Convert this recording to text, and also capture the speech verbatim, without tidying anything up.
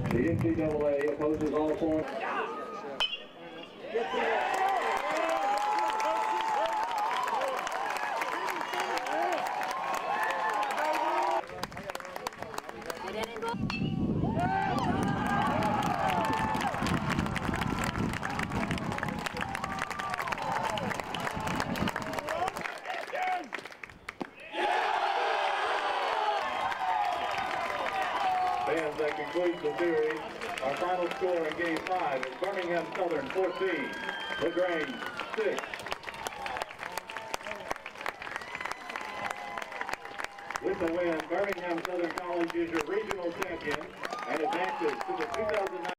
The N C double A opposes all points. Fans, that concludes the series. Our final score in Game five is Birmingham Southern fourteen, LaGrange six. With the win, Birmingham Southern College is your regional champion and advances to the two thousand nine